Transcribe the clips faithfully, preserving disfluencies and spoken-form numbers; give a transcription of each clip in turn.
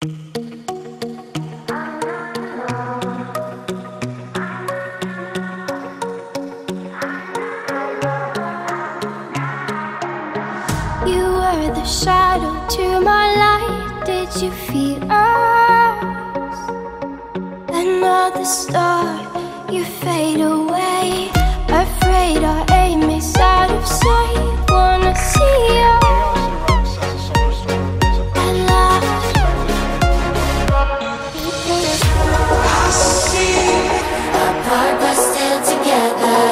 You were the shadow to my light. Did you feel us? Another star, you fade away. Afraid our aim is out of sight. Wanna see you alive. I see apart but still together.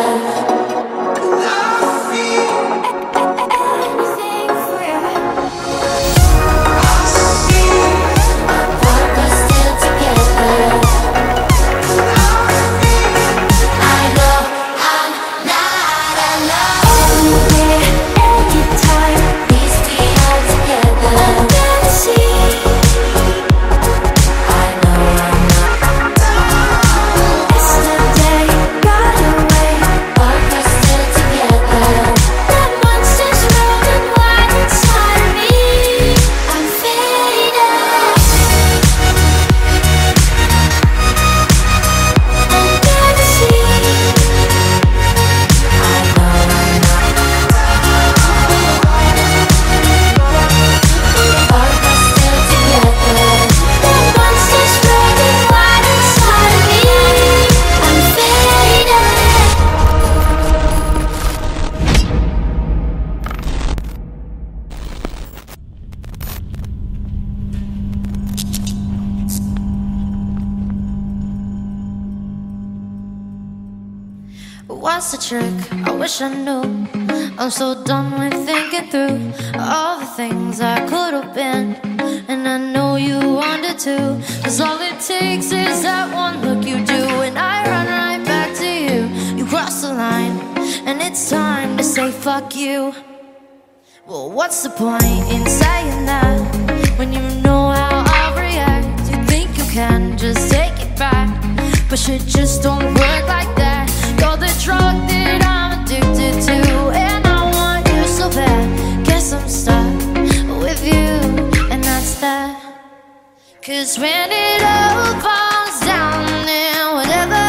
What's the trick? I wish I knew. I'm so done with thinking through all the things I could have been, and I know you wanted to. Cause all it takes is that one look you do, and I run right back to you. You cross the line, and it's time to say fuck you. Well, what's the point in saying that when you know how I react? You think you can just take it back, but shit just don't work like that. You're the drug that I'm addicted to, and I want you so bad. Guess I'm stuck with you, and that's that. Cause when it all falls down, then whatever.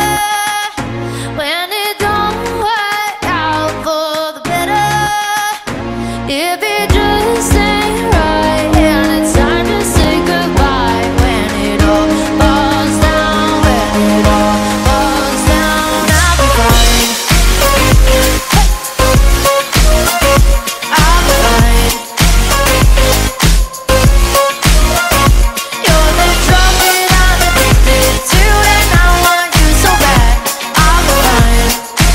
When it don't work out for the better, if it just ain't right, and it's time to say goodbye. When it all falls down, when it all falls down, I'll be fine. I'll be fine. You're the drug that I'm addicted to, and I want you so bad. I'll be fine.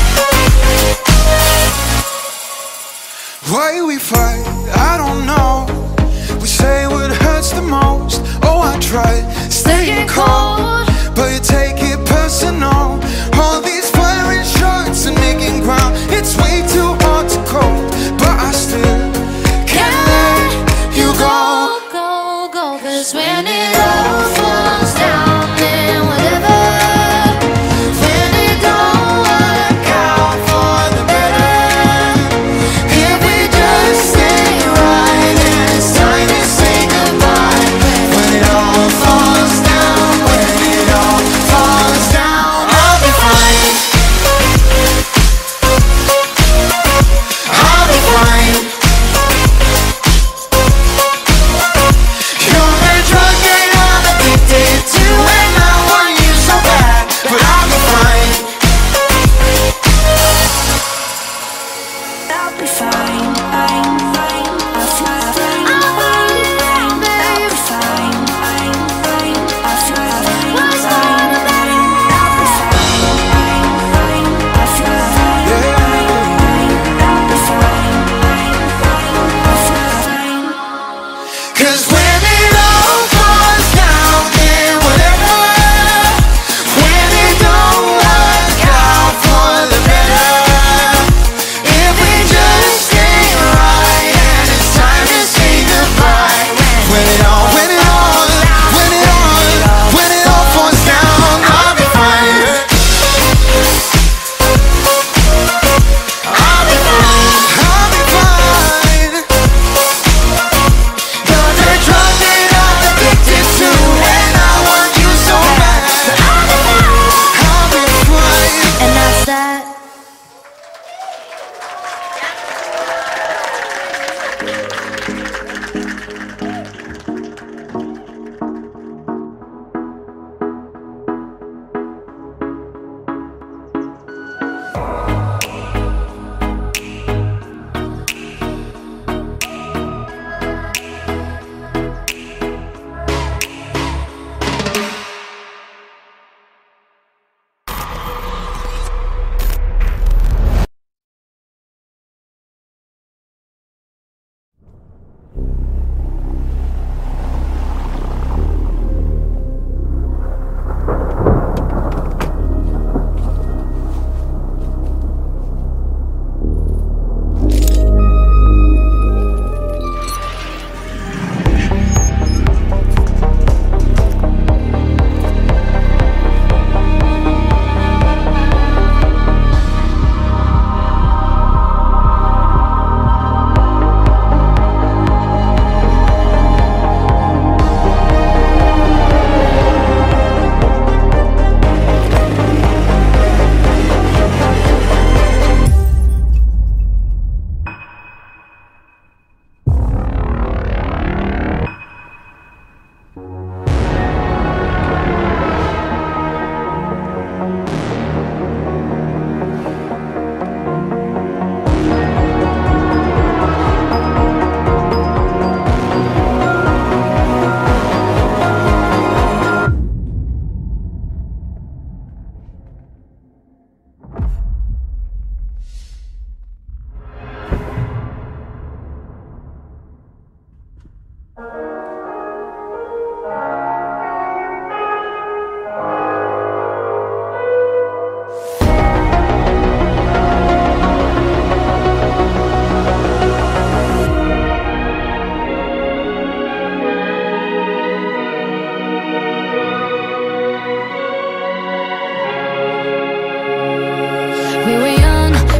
Why we fight, I don't know. We say what hurts the most. Oh, I tried staying cold, but you take it personal. All these firing shots and making ground, it's way too hard to cope, but I still can't let you go. Go, go, cause when it all falls down, then whatever. When it don't work out for the better, if we just ain't right, then it's time to say goodbye. When it all falls down, when it all falls down, I'll be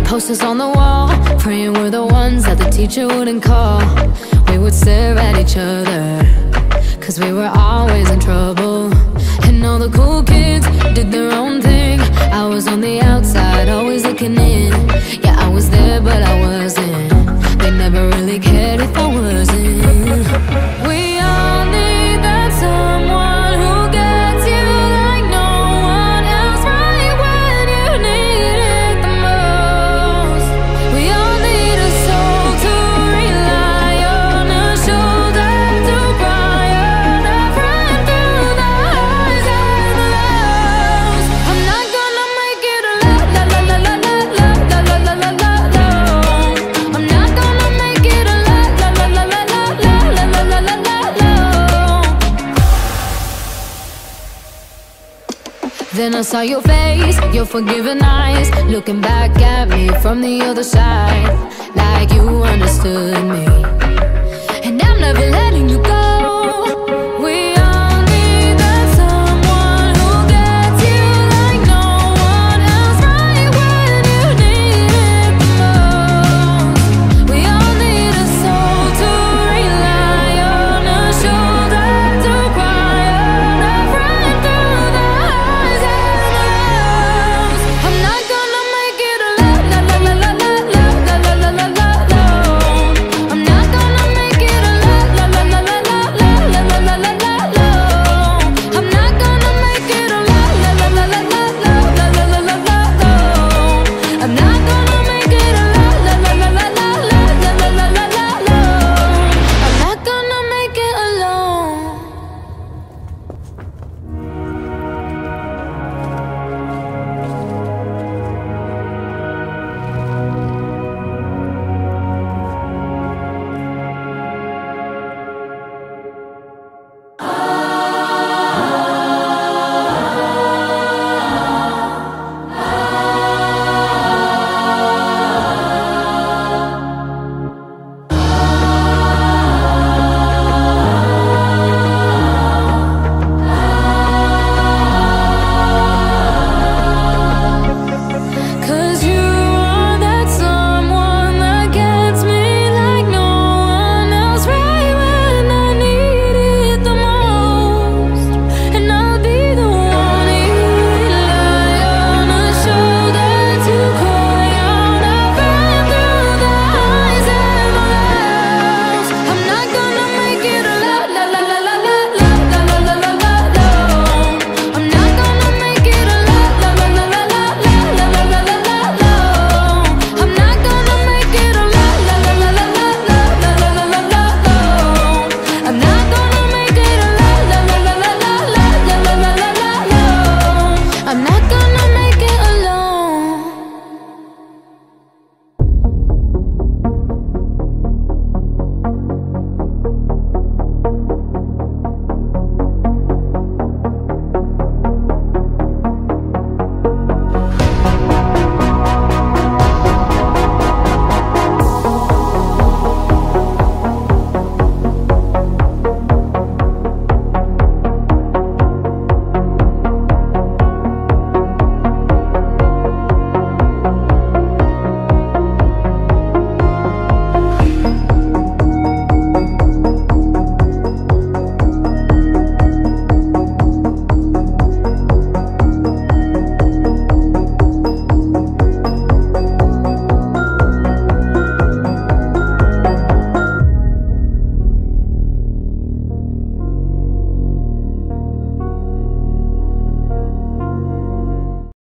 Posters on the wall, praying we're the ones that the teacher wouldn't call. We would stare at each other, cause we were always in trouble. And all the cool kids did their own thing. I was on the outside, always looking in. Yeah, I was there, but I wasn't. They never really cared if I wasn't. We all need that someone who gets you like no one else, right when you need it the most. We all need a soul to rely on, a shoulder to cry on, a friend through the highs and the lows. I'm not gonna make it alone. La la la la la la la la la la la la. I'm not gonna make it alone. La la la la la la la la la la la la. Then I saw your face, your forgiving eyes, looking back at me from the other side, like you understood me. And I'm never letting you go.